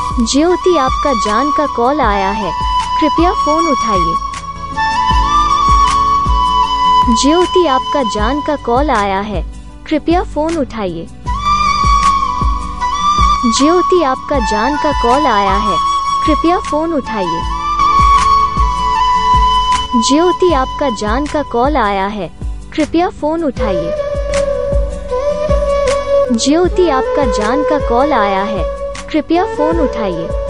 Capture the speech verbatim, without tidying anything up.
ज्योति, आपका जान का कॉल आया है, कृपया फोन उठाइए। ज्योति, आपका जान का कॉल आया है, कृपया फोन उठाइए। ज्योति, आपका जान का कॉल आया है, कृपया फोन उठाइए। ज्योति, आपका जान का कॉल आया है, कृपया फोन उठाइए। ज्योति, आपका जान का कॉल आया है, कृपया फोन उठाइए।